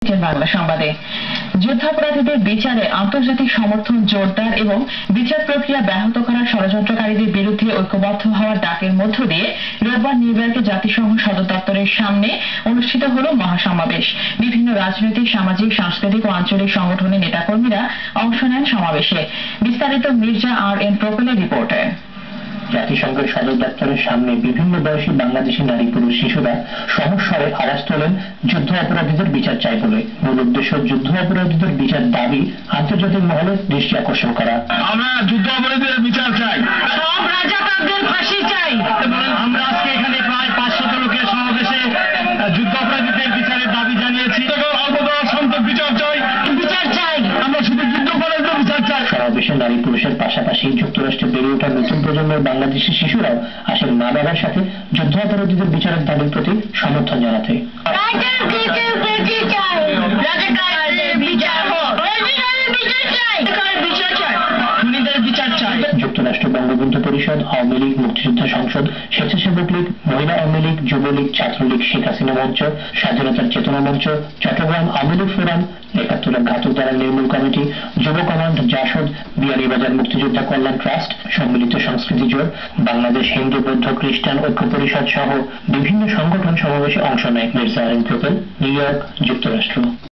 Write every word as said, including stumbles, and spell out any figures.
বাংলা সংবাদে যুদ্ধাপরাধীদের বিচারে আন্তর্জাতিক সমর্থন জোরদার এবং বিচার প্রক্রিয়া ব্যাহত করার ষড়যন্ত্রকারীদের বিরুদ্ধে ঐক্যবদ্ধ হওয়ার ডাকের মধ্য দিয়ে রোববার নিউ ইয়র্কে জাতিসংঘ সদর দপ্তরের সামনে অনুষ্ঠিত হল মহাসমাবেশ। বিভিন্ন রাজনৈতিক, সামাজিক, সাংস্কৃতিক ও আঞ্চলিক সংগঠনের নেতাকর্মীরা অংশ নেন সমাবেশে। বিস্তারিত মির্জা আর এন প্রোপেলের রিপোর্টে। জাতিসংঘের সদর দপ্তরের সামনে বিভিন্ন বয়সী বাংলাদেশী নারী পুরুষ শিশুরা সমস্বরে আওয়াজ তোলেন যুদ্ধ অপরাধীদের বিচার চাই বলে। মূল উদ্দেশ্য যুদ্ধ অপরাধীদের বিচার দাবি আন্তর্জাতিক মহলে দৃষ্টি আকর্ষণ করা। আমরা যুদ্ধ অপরাধীদের বিচার চাই, সব রাজাকারদের ফাঁসি চাই। আমরা আজকে এখানে প্রায় পাঁচশত লোকের সমাবেশে যুদ্ধ অপরাধীদের বিচারের দাবি জানিয়েছি। বিচার চাই, বিচার চাই, আমরা শুধু যুদ্ধ অপরাধীদের বিচার চাই। সমাবেশে নারী পুরুষের পাশাপাশি যুক্তরাষ্ট্রে বেড়ে ওঠা নতুন প্রজন্মের বাংলাদেশি শিশুরাও আসেন মা বাবার সাথে যুদ্ধ অপরাধীদের বিচারের দাবির প্রতি সমর্থন জানাতে। যুক্তরাষ্ট্র বঙ্গবন্ধু পরিষদ, আওয়ামী লীগ, মুক্তিযোদ্ধা সংসদ, স্বেচ্ছাসেবক লীগ, মহিলা আওয়ামী লীগ, যুবলীগ, ছাত্রলীগ, শেখ হাসিনা মঞ্চ, স্বাধীনতার চেতনা মঞ্চ, চট্টগ্রাম আওয়ামী লীগ ফোরাম, একাত্তরের ঘাতক দ্বারা নির্মূল কমিটি, যুব কমান্ড, জাসদ, বিয়ানীবাজার মুক্তিযোদ্ধা কল্যাণ ট্রাস্ট, সম্মিলিত সংস্কৃতি জোট, বাংলাদেশ হিন্দু বৌদ্ধ খ্রিস্টান ঐক্য পরিষদ সহ বিভিন্ন সংগঠন সমাবেশে অংশ নেয়। মির্জা আর এন প্রোপেল, নিউ ইয়র্ক, যুক্তরাষ্ট্র।